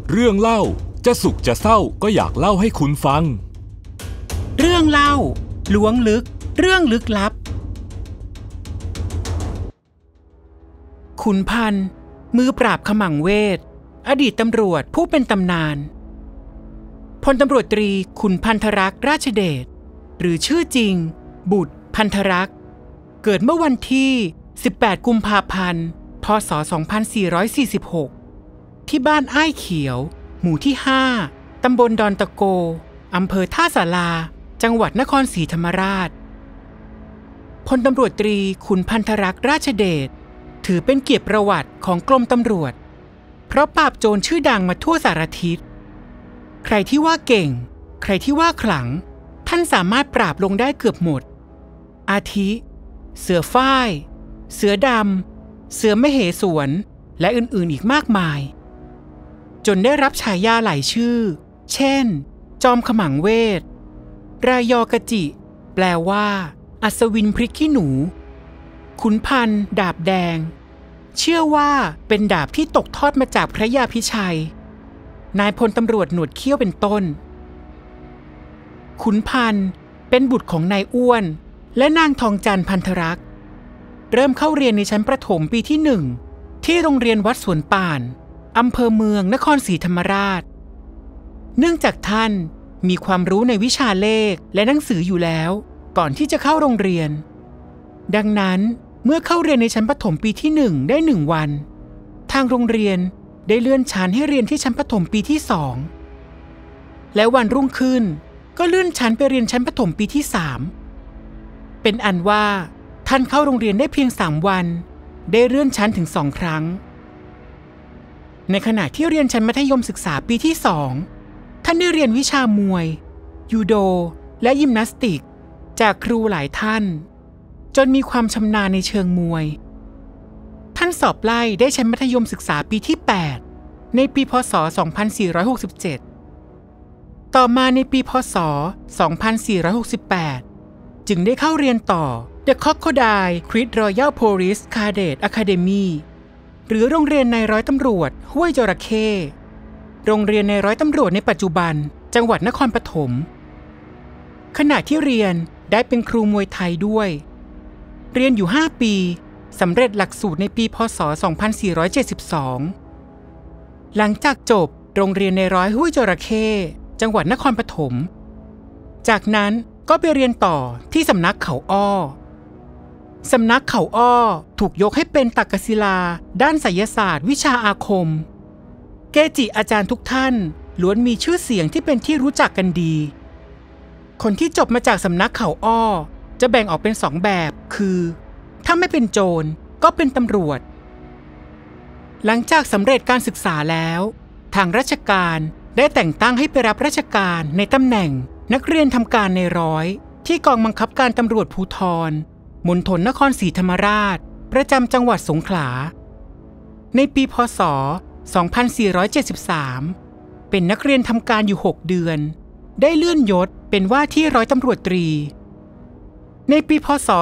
เรื่องเล่าจะสุขจะเศร้าก็อยากเล่าให้คุณฟังเรื่องเล่าล้วงลึกเรื่องลึกลับขุนพันธ์มือปราบขมังเวทอดีตตำรวจผู้เป็นตำนานพลตำรวจตรีขุนพันธรักษ์ราชเดชหรือชื่อจริงบุตรพันธรักษ์เกิดเมื่อวันที่18กุมภาพันธ์พ.ศ. 2446ที่บ้านอ้ายเขียวหมู่ที่5ตำบลดอนตะโกอำเภอท่าสาราจังหวัดนครศรีธรรมราชพลตำรวจตรีขุนพันธรักษ์ราชเดชถือเป็นเกียรติประวัติของกรมตำรวจเพราะปราบโจรชื่อดังมาทั่วสารทิศใครที่ว่าเก่งใครที่ว่าขลังท่านสามารถปราบลงได้เกือบหมดอาทิเสือฝ้ายเสือดำเสือมเหสวนและอื่นๆอีกมากมายจนได้รับฉายาหลายชื่อเช่นจอมขมังเวทรายกจิแปลว่าอัศวินพริกขี้หนูขุนพันธ์ดาบแดงเชื่อว่าเป็นดาบที่ตกทอดมาจากพระยาพิชัยนายพลตำรวจหนวดเขี้ยวเป็นต้นขุนพันธ์เป็นบุตรของนายอ้วนและนางทองจันทร์พันธรักษ์เริ่มเข้าเรียนในชั้นประถมปีที่1ที่โรงเรียนวัดสวนป่านอำเภอเมืองนครศรีธรรมราชเนื่องจากท่านมีความรู้ในวิชาเลขและหนังสืออยู่แล้วก่อนที่จะเข้าโรงเรียนดังนั้นเมื่อเข้าเรียนในชั้นประถมปีที่1ได้1วันทางโรงเรียนได้เลื่อนชั้นให้เรียนที่ชั้นประถมปีที่2และวันรุ่งขึ้นก็เลื่อนชั้นไปเรียนชั้นประถมปีที่3เป็นอันว่าท่านเข้าโรงเรียนได้เพียง3วันได้เลื่อนชั้นถึง2ครั้งในขณะที่เรียนชั้นมัธยมศึกษาปีที่2ท่านได้เรียนวิชามวยยูโดและยิมนาสติกจากครูหลายท่านจนมีความชำนาญในเชิงมวยท่านสอบไล่ได้ชั้นมัธยมศึกษาปีที่8ในปีพ.ศ. 2467ต่อมาในปีพ.ศ. 2468จึงได้เข้าเรียนต่อ The Crocodile Creek Royal Police Cadet Academy หรือโรงเรียนนายร้อยตำรวจห้วยจระเข้โรงเรียนนายร้อยตำรวจในปัจจุบันจังหวัดนครปฐมขณะที่เรียนได้เป็นครูมวยไทยด้วยเรียนอยู่5ปีสำเร็จหลักสูตรในปีพ.ศ. 2472หลังจากจบโรงเรียนนายร้อยห้วยจระเข้จังหวัดนครปฐมจากนั้นก็ไปเรียนต่อที่สำนักเขาอ้อสำนักเขาอ้อถูกยกให้เป็นตักกศิลาด้านไสยศาสตร์วิชาอาคมเกจิอาจารย์ทุกท่านล้วนมีชื่อเสียงที่เป็นที่รู้จักกันดีคนที่จบมาจากสำนักเขาอ้อจะแบ่งออกเป็น2แบบคือถ้าไม่เป็นโจรก็เป็นตำรวจหลังจากสำเร็จการศึกษาแล้วทางราชการได้แต่งตั้งให้ไปรับราชการในตำแหน่งนักเรียนทำการในร้อยที่กองบังคับการตำรวจภูธรมณฑลนครศรีธรรมราชประจำจังหวัดสงขลาในปีพ.ศ. 2473เป็นนักเรียนทำการอยู่6เดือนได้เลื่อนยศเป็นว่าที่ร้อยตำรวจตรีในปีพ.ศ.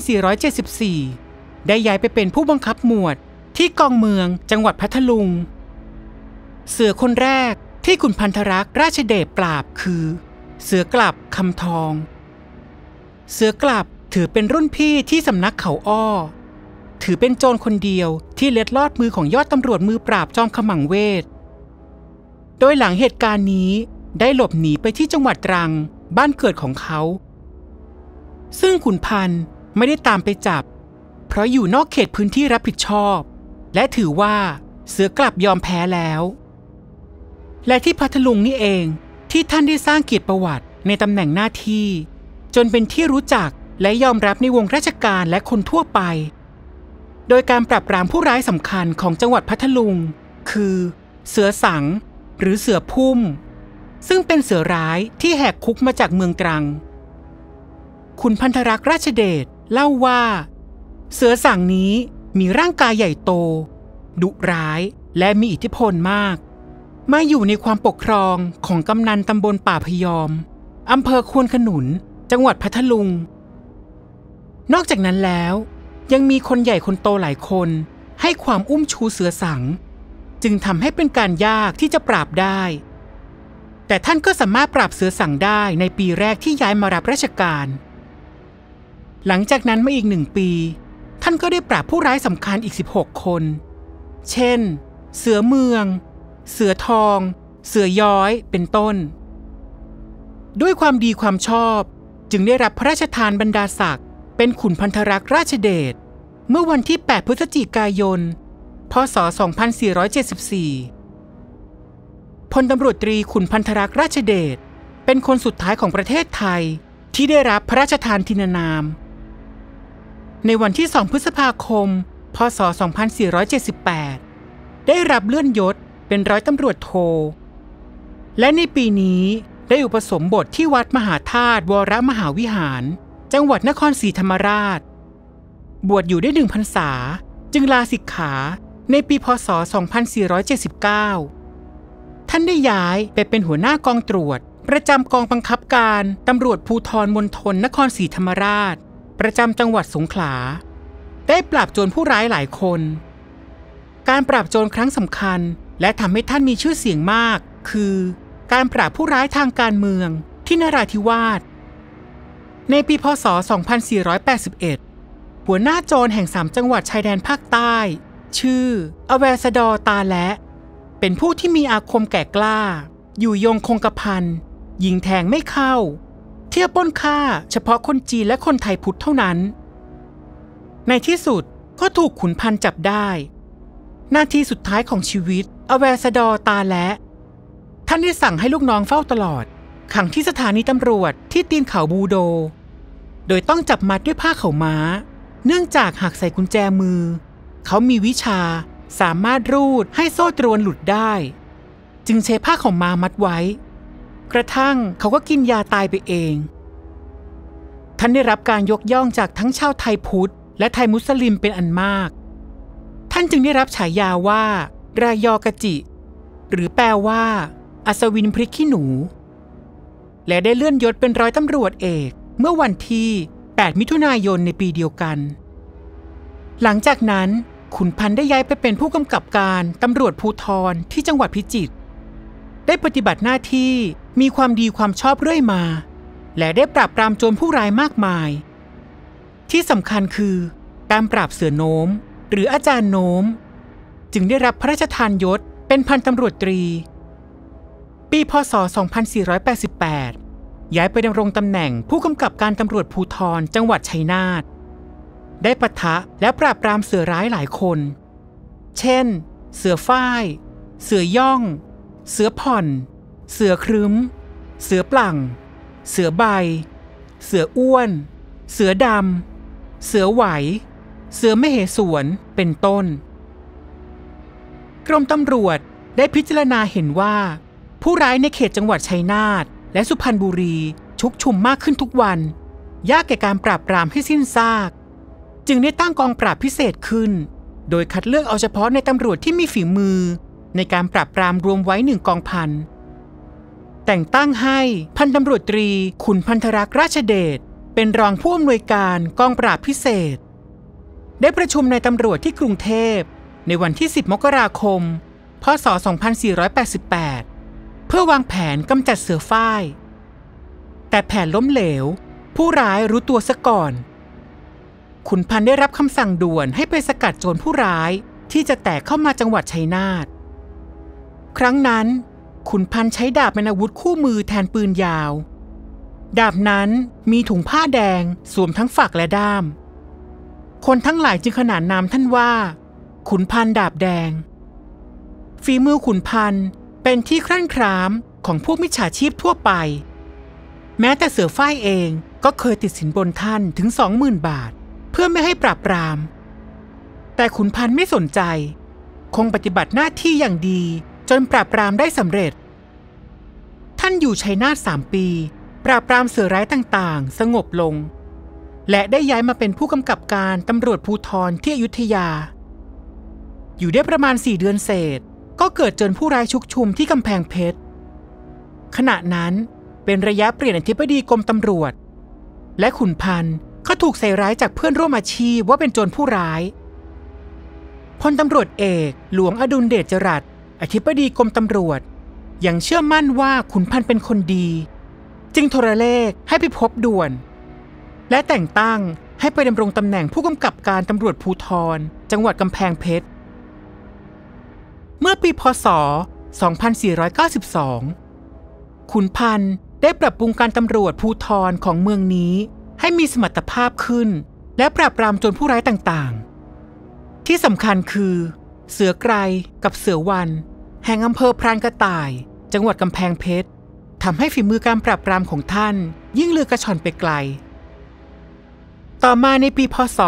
2474ได้ย้ายไปเป็นผู้บังคับหมวดที่กองเมืองจังหวัดพัทลุงเสือคนแรกที่ขุนพันธรักษ์ราชเดชปราบคือเสือกลับคำทองเสือกลับถือเป็นรุ่นพี่ที่สำนักเขาอ้อถือเป็นโจรคนเดียวที่เล็ดลอดมือของยอดตำรวจมือปราบจอมขมังเวทโดยหลังเหตุการณ์นี้ได้หลบหนีไปที่จังหวัดตรังบ้านเกิดของเขาซึ่งขุนพันธ์ไม่ได้ตามไปจับเพราะอยู่นอกเขตพื้นที่รับผิดชอบและถือว่าเสือกลับยอมแพ้แล้วและที่พัทลุงนี่เองที่ท่านได้สร้างเกียรติประวัติในตำแหน่งหน้าที่จนเป็นที่รู้จักและยอมรับในวงราชการและคนทั่วไปโดยการปราบปรามผู้ร้ายสำคัญของจังหวัดพัทลุงคือเสือสังหรือเสือพุ่มซึ่งเป็นเสือร้ายที่แหกคุกมาจากเมืองตรังขุนพันธรักษ์ราชเดชเล่าว่าเสือสังนี้มีร่างกายใหญ่โตดุร้ายและมีอิทธิพลมากมาอยู่ในความปกครองของกำนันตำบลป่าพยอมอำเภอควนขนุนจังหวัดพัทลุงนอกจากนั้นแล้วยังมีคนใหญ่คนโตหลายคนให้ความอุ้มชูเสือสังจึงทำให้เป็นการยากที่จะปราบได้แต่ท่านก็สามารถปราบเสือสั่งได้ในปีแรกที่ย้ายมารับราชการหลังจากนั้นมาอีก1 ปีท่านก็ได้ปราบผู้ร้ายสำคัญอีก16 คนเช่นเสือเมืองเสือทองเสือย้อยเป็นต้นด้วยความดีความชอบจึงได้รับพระราชทานบรรดาศักดิ์เป็นขุนพันธรักษ์ราชเดชเมื่อวันที่8 พฤศจิกายน พ.ศ. 2474พลตำรวจตรีขุนพันธรักษ์ราชเดชเป็นคนสุดท้ายของประเทศไทยที่ได้รับพระราชทานทินานามในวันที่2 พฤษภาคม พ.ศ. 2478ได้รับเลื่อนยศเป็นร้อยตำรวจโทและในปีนี้ได้อุปสมบทที่วัดมหาธาตุวรมหาวิหารจังหวัดนครศรีธรรมราชบวชอยู่ได้1 พรรษาจึงลาสิกขาในปีพ.ศ. 2479ท่านได้ย้ายไปเป็นหัวหน้ากองตรวจประจำกองบังคับการตำรวจภูธรมณฑลนครศรีธรรมราชประจำจังหวัดสงขลาได้ปราบโจรผู้ร้ายหลายคนการปราบโจรครั้งสำคัญและทำให้ท่านมีชื่อเสียงมากคือการปราบผู้ร้ายทางการเมืองที่นราธิวาสในปีพ.ศ. 2481หัวหน้าโจรแห่ง3 จังหวัดชายแดนภาคใต้ชื่ออแวสดอตาและเป็นผู้ที่มีอาคมแก่กล้าอยู่ยงคงกระพันยิงแทงไม่เข้าเที่ยวปล้นฆ่าเฉพาะคนจีนและคนไทยพุทธเท่านั้นในที่สุดก็ถูกขุนพันจับได้หน้าที่สุดท้ายของชีวิตอแวสดอตาและท่านได้สั่งให้ลูกน้องเฝ้าตลอดขังที่สถานีตำรวจที่ตีนเขาบูโดโดยต้องจับมัดด้วยผ้าขาวม้าเนื่องจากหากใส่กุญแจมือเขามีวิชาสามารถรูดให้โซ่ตรวนหลุดได้จึงใช้ผ้าขาวม้ามัดไว้กระทั่งเขาก็กินยาตายไปเองท่านได้รับการยกย่องจากทั้งชาวไทยพุทธและไทยมุสลิมเป็นอันมากท่านจึงได้รับฉายาว่ารายอกะจิหรือแปลว่าอัศวินพริกขี้หนูและได้เลื่อนยศเป็นร้อยตำรวจเอกเมื่อวันที่8 มิถุนายนในปีเดียวกันหลังจากนั้นขุนพันธุ์ได้ย้ายไปเป็นผู้กำกับการตำรวจภูธรที่จังหวัดพิจิตรได้ปฏิบัติหน้าที่มีความดีความชอบเรื่อยมาและได้ปราบปรามโจรผู้ร้ายมากมายที่สำคัญคือการปราบเสือโน้มหรืออาจารย์โน้มจึงได้รับพระราชทานยศเป็นพันตำรวจตรีปีพ.ศ. 2488ย้ายไปดำรงตำแหน่งผู้กำกับการตำรวจภูธรจังหวัดชัยนาทได้ปะทะและปราบปรามเสือร้ายหลายคนเช่นเสือฝ้ายเสือย่องเสือผ่อนเสือครึ้มเสือปลั่งเสือใบเสืออ้วนเสือดำเสือไหวเสือมเหสวนเป็นต้นกรมตำรวจได้พิจารณาเห็นว่าผู้ร้ายในเขตจังหวัดชัยนาทและสุพรรณบุรีชุกชุมมากขึ้นทุกวันยากแก่การปราบปรามให้สิ้นซากจึงได้ตั้งกองปราบพิเศษขึ้นโดยคัดเลือกเอาเฉพาะในตำรวจที่มีฝีมือในการปราบปรามรวมไว้1 กองพันแต่งตั้งให้พันตำรวจตรีขุนพันธรักษ์ราชเดชเป็นรองผู้อำนวยการกองปราบพิเศษได้ประชุมในตำรวจที่กรุงเทพในวันที่10 มกราคม พ.ศ. 2488เพื่อวางแผนกำจัดเสือฝ้ายแต่แผนล้มเหลวผู้ร้ายรู้ตัวซะก่อนขุนพันธุ์ได้รับคำสั่งด่วนให้ไปสกัดโจรผู้ร้ายที่จะแตกเข้ามาจังหวัดชัยนาทครั้งนั้นขุนพันธุ์ใช้ดาบเป็นอาวุธคู่มือแทนปืนยาวดาบนั้นมีถุงผ้าแดงสวมทั้งฝักและด้ามคนทั้งหลายจึงขนานนามท่านว่าขุนพันธุ์ดาบแดงฝีมือขุนพันธุ์เป็นที่ครั่นคร้ามของพวกมิจฉาชีพทั่วไปแม้แต่เสือฝ้ายเองก็เคยติดสินบนท่านถึง 20,000 บาทเพื่อไม่ให้ปราบปรามแต่ขุนพันธุ์ไม่สนใจคงปฏิบัติหน้าที่อย่างดีจนปราบปรามได้สำเร็จท่านอยู่ชัยนาท3 ปีปราบปรามเสือร้ายต่างๆสงบลงและได้ย้ายมาเป็นผู้กำกับการตำรวจภูธรที่อยุธยาอยู่ได้ประมาณ4 เดือนเศษก็เกิดโจรผู้ร้ายชุกชุมที่กำแพงเพชรขณะนั้นเป็นระยะเปลี่ยนอธิบดีกรมตำรวจและขุนพันธุ์ก็ถูกใส่ร้ายจากเพื่อนร่วมอาชีพว่าเป็นโจรผู้ร้ายพลตำรวจเอกหลวงอดุลเดชจรัสอธิบดีกรมตำรวจยังเชื่อมั่นว่าขุนพันธ์เป็นคนดีจึงโทรเลขให้ไปพบด่วนและแต่งตั้งให้ไปดำรงตำแหน่งผู้กำกับการตำรวจภูธรจังหวัดกำแพงเพชรเมื่อปีพ.ศ. 2492ขุนพันธ์ได้ปรับปรุงการตำรวจภูธรของเมืองนี้ให้มีสมรรถภาพขึ้นและปราบปรามโจรผู้ร้ายต่างๆที่สำคัญคือเสือไกรกับเสือวันแห่งอำเภอพรานกระต่ายจังหวัดกำแพงเพชรทำให้ฝีมือการปราบปรามของท่านยิ่งลือกระชอนไปไกลต่อมาในปีพ.ศ.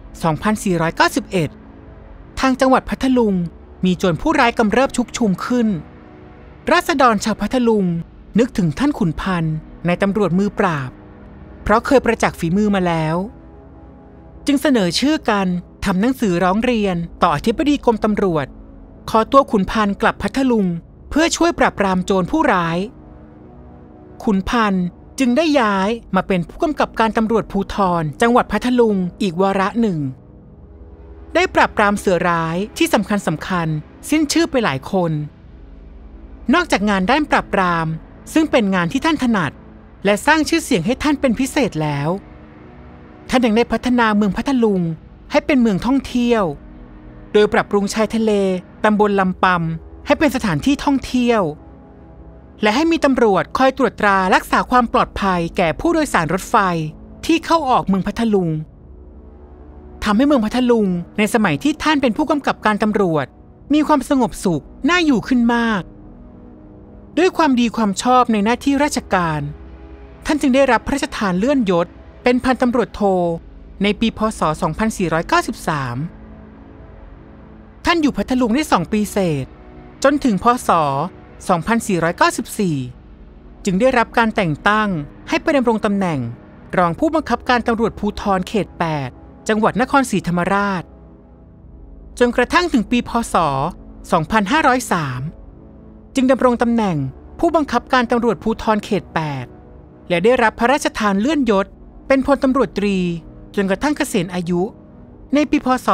2491ทางจังหวัดพัทลุงมีโจรผู้ร้ายกำเริบชุกชุมขึ้นราษฎรชาวพัทลุงนึกถึงท่านขุนพันธ์ในตำรวจมือปราบเพราะเคยประจักษ์ฝีมือมาแล้วจึงเสนอชื่อกันทำหนังสือร้องเรียนต่ออธิบดีกรมตำรวจขอตัวขุนพันธ์กลับพัทลุงเพื่อช่วยปราบปรามโจรผู้ร้ายขุนพันธ์จึงได้ย้ายมาเป็นผู้กำกับการตำรวจภูธรจังหวัดพัทลุงอีกวาระหนึ่งได้ปราบปรามเสือร้ายที่สำคัญสิ้นชื่อไปหลายคนนอกจากงานด้านปราบปรามซึ่งเป็นงานที่ท่านถนัดและสร้างชื่อเสียงให้ท่านเป็นพิเศษแล้วท่านยังได้พัฒนาเมืองพัทลุงให้เป็นเมืองท่องเที่ยวโดยปรับปรุงชายทะเลตำบลลำปำให้เป็นสถานที่ท่องเที่ยวและให้มีตำรวจคอยตรวจตรารักษาความปลอดภัยแก่ผู้โดยสารรถไฟที่เข้าออกเมืองพัทลุงทำให้เมืองพัทลุงในสมัยที่ท่านเป็นผู้กำกับการตำรวจมีความสงบสุขน่าอยู่ขึ้นมากด้วยความดีความชอบในหน้าที่ราชการท่านจึงได้รับพระราชทานเลื่อนยศเป็นพันตำรวจโทในปีพ.ศ. 2493ท่านอยู่พัทลุงได้2 ปีเศษจนถึงพ.ศ. 2494จึงได้รับการแต่งตั้งให้ไปดำรงตำแหน่งรองผู้บังคับการตำรวจภูธรเขต 8จังหวัดนครศรีธรรมราชจนกระทั่งถึงปีพ.ศ. 2503จึงดำรงตำแหน่งผู้บังคับการตำรวจภูธรเขต 8และได้รับพระราชทานเลื่อนยศเป็นพลตำรวจตรีจนกระทั่งเกษียณอายุในปีพ.ศ.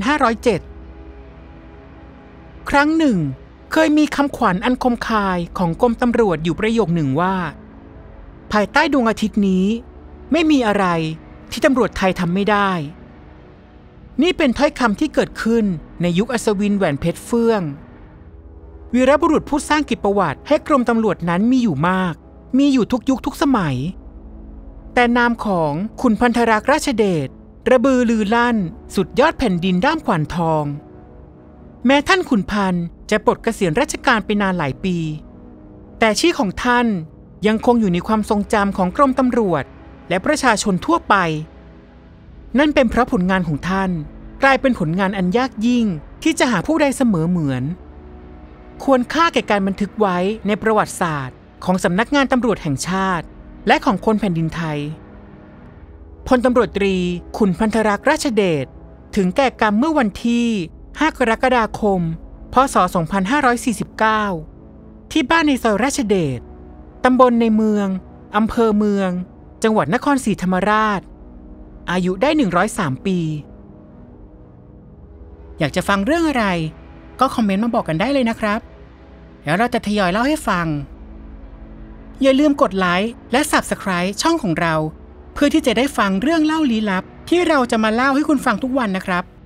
2507ครั้งหนึ่งเคยมีคำขวัญอันคมคายของกรมตำรวจอยู่ประโยคหนึ่งว่าภายใต้ดวงอาทิตย์นี้ไม่มีอะไรที่ตำรวจไทยทำไม่ได้นี่เป็นถ้อยคำที่เกิดขึ้นในยุคอัศวินแหวนเพชรเฟื่องวีรบุรุษผู้สร้างกิจประวัติให้กรมตำรวจนั้นมีอยู่มากมีอยู่ทุกยุคทุกสมัยแต่นามของขุนพันธรักษ์ราชเดชระบือลือลั่นสุดยอดแผ่นดินด้ามขวานทองแม้ท่านขุนพันธ์จะปลดเกษียณราชการไปนานหลายปีแต่ชื่อของท่านยังคงอยู่ในความทรงจำของกรมตำรวจและประชาชนทั่วไปนั่นเป็นเพราะผลงานของท่านกลายเป็นผลงานอันยากยิ่งที่จะหาผู้ใดเสมอเหมือนควรค่าแก่การบันทึกไว้ในประวัติศาสตร์ของสำนักงานตำรวจแห่งชาติและของคนแผ่นดินไทยพลตำรวจตรีขุนพันธรักษ์ราชเดชถึงแก่กรรมเมื่อวันที่5 กรกฎาคม พ.ศ. 2549ที่บ้านในซอยราชเดชตำบลในเมืองอำเภอเมืองจังหวัดนครศรีธรรมราชอายุได้103 ปีอยากจะฟังเรื่องอะไรก็คอมเมนต์มาบอกกันได้เลยนะครับแล้วเราจะทยอยเล่าให้ฟังอย่าลืมกดไลค์และ Subscribe ช่องของเราเพื่อที่จะได้ฟังเรื่องเล่าลี้ลับที่เราจะมาเล่าให้คุณฟังทุกวันนะครับ